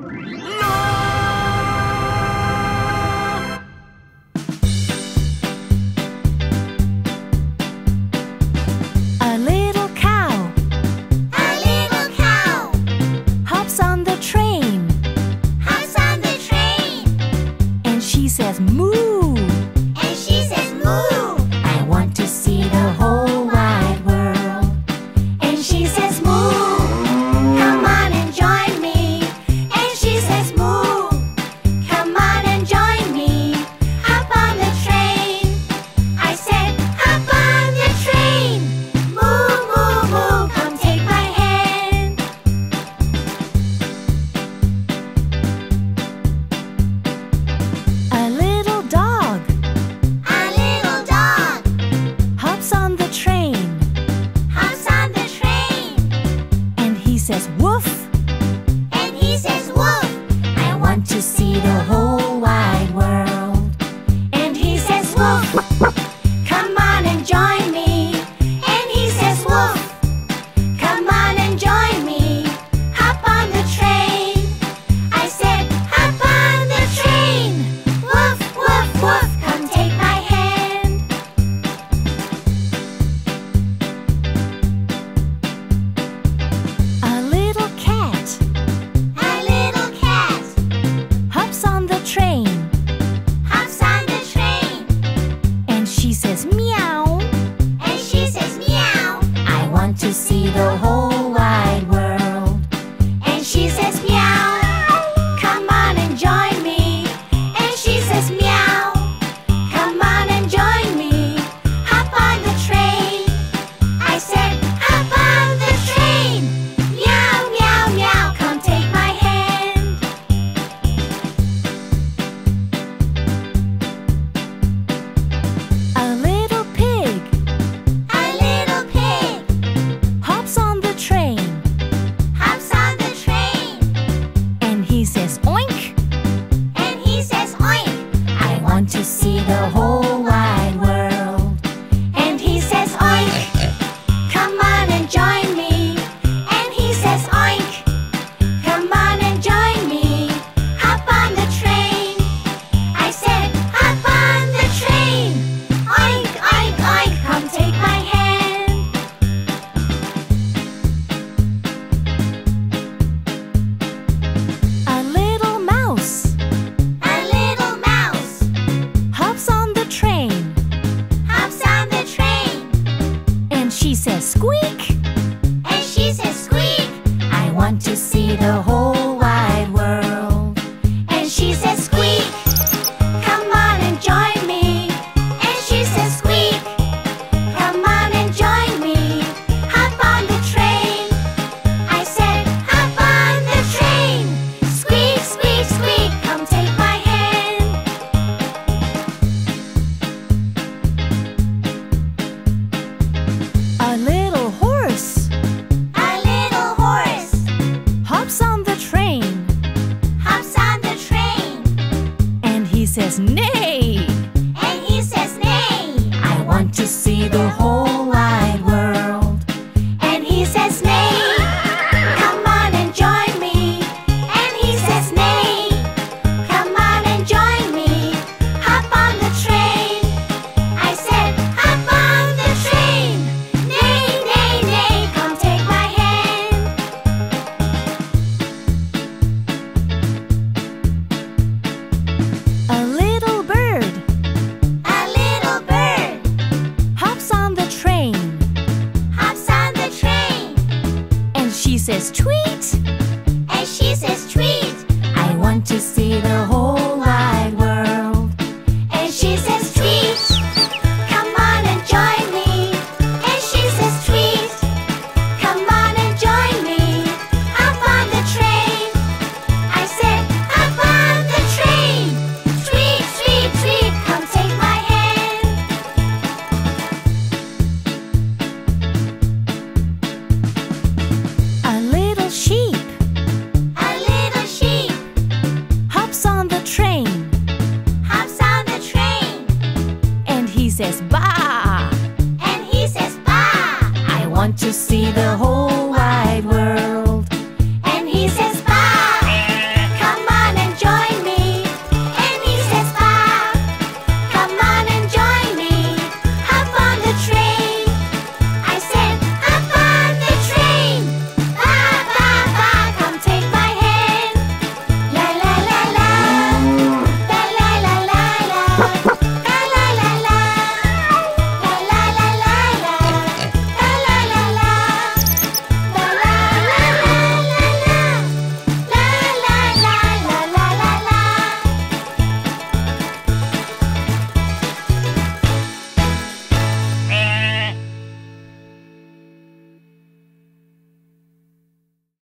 A little cow hops on the train, and she says moo. I want to see the whole wide world. And she says moo, come on and join me. And she says moo, come on and join me. Hop on the train. I said hop on the train. Moo, moo, moo, come take my hand. A little dog hops on the train, and he says woof. I want to see the whole wide world. And he says woof, come on and join me. And he says woof, come on and join me. Hop on the train. I said hop on the train. Woof, woof, woof, come take my hand. A little cat hops on the train, and she says meow. I want to see the whole wide world. And she says meow, come on and join me. And she says meow, come on and join me. Hop on the train. I said hop on the train. Meow, meow, meow, come take my hand. A little pig hops on the train, and he says oink. I want to see the whole wide world. And he says oink, come on and join me. And he says oink, come on and join me. Hop on the train. I said hop on the train. Oink, oink, oink, come take my hand. A little mouse hops on the train, and she says squeak. I want to see the whole wide world. And she says squeak, come on and join me. And she says squeak, come on and join me. Hop on the train. I said hop on the train. Squeak, squeak, squeak, come take my hand. A little horse hops on the train, and he says neigh. I want to see the whole wide world. And he says neigh, come on and join me. And he says neigh, come on and join me. Hop on the train. I said hop on the train. Neigh, neigh, neigh, come take my hand. A little bird hops on the train, and she says tweet. I want to see the